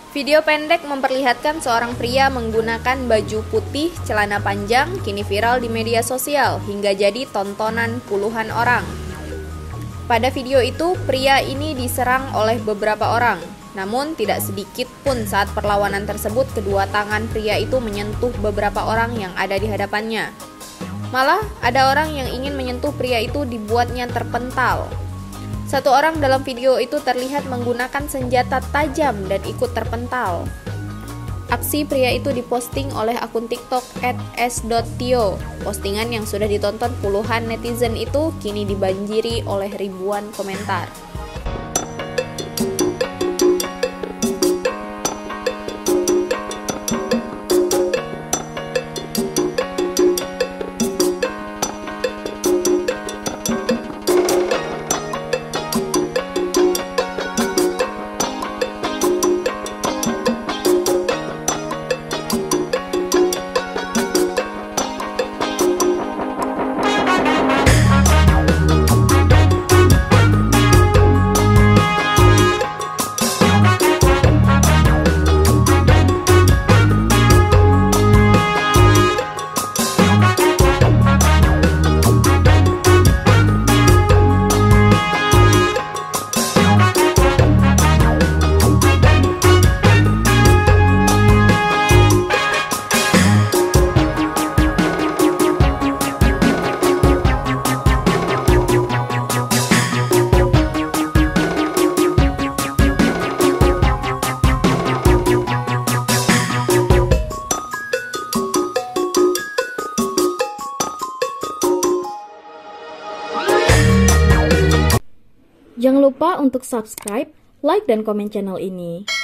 Video pendek memperlihatkan seorang pria menggunakan baju putih, celana panjang, kini viral di media sosial hingga jadi tontonan puluhan orang. Pada video itu, pria ini diserang oleh beberapa orang. Namun tidak sedikit pun saat perlawanan tersebut kedua tangan pria itu menyentuh beberapa orang yang ada di hadapannya. Malah ada orang yang ingin menyentuh pria itu dibuatnya terpental. Satu orang dalam video itu terlihat menggunakan senjata tajam dan ikut terpental. Aksi pria itu diposting oleh akun TikTok @s.tio. Postingan yang sudah ditonton puluhan netizen itu kini dibanjiri oleh ribuan komentar. Jangan lupa untuk subscribe, like, dan komen channel ini.